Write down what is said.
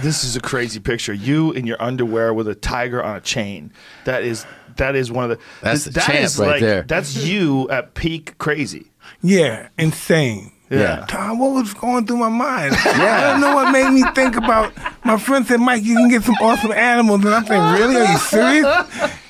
This is a crazy picture. You in your underwear with a tiger on a chain. That is one of the. That's the champ right there. That's you at peak crazy. Yeah, insane. Yeah. Tom, what was going through my mind? I don't know what made me think about. My friend said, Mike, you can get some awesome animals. And I'm saying, really? Are you serious?